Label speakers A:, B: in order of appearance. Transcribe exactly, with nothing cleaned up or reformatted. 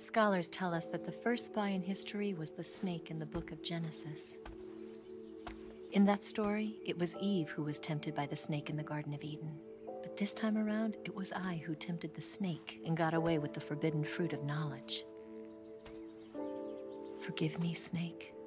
A: Scholars tell us that the first spy in history was the snake in the book of Genesis. In that story, it was Eve who was tempted by the snake in the Garden of Eden. But this time around, it was I who tempted the snake and got away with the forbidden fruit of knowledge. Forgive me, snake.